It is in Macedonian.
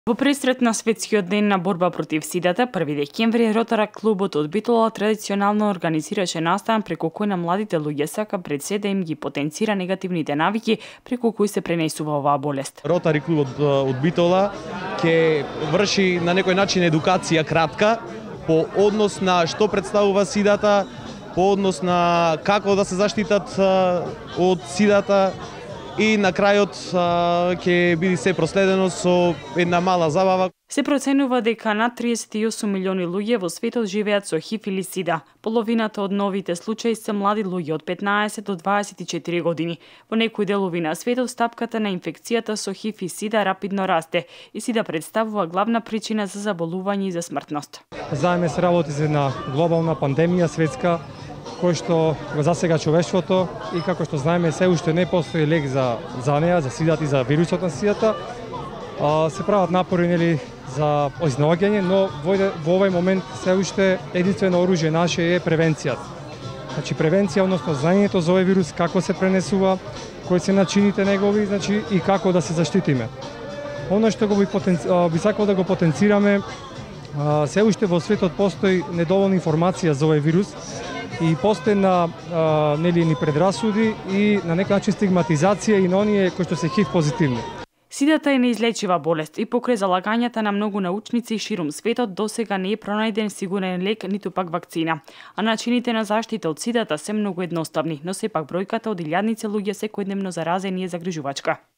Во пресрет на Светскиот ден на борба против сидата, 1 декември, Ротарак клубот од Битола традиционално организираше настан преку кој на младите луѓе сака пред се да им ги потенцира негативните навики преку кои се пренесува оваа болест. Ротари клубот од Битола ќе врши на некој начин едукација кратка по однос на што представува сидата, по однос на како да се заштитат од сидата, и на крајот ќе биде се проследено со една мала забава. Се проценува дека над 38 милиони луѓе во светот живеат со ХИВ или СИДА. Половината од новите случаи се млади луѓе од 15 до 24 години. Во некои делови на светот стапката на инфекцијата со ХИВ и СИДА рапидно расте и СИДА представува главна причина за заболување и за смртност. Заедно се работи за една глобална пандемија светска, кој што го засега човештвото и како што знаеме се уште не постои лек за неа, за сидата и за вирусот на сидата. Се прават напори за изнаоѓање, но во овој момент се уште единствено оружје наше е превенцијата. Значи превенција, односно знаењето за овој вирус, како се пренесува, кои се начините негови, значи и како да се заштитиме. Оно што би сакал да го потенцираме, се уште во светот постои недоволна информација за овој вирус и постојна ни предрасуди и на некој начин стигматизација и на оние кои што се ХИВ позитивни. Сидата е неизлечива болест и покрај залагањата на многу научници ширум светот досега не е пронајден сигурен лек ниту пак вакцина. А начините на заштита од сидата се многу едноставни, но сепак бројката од илјадници луѓе секојдневно заразени е загрижувачка.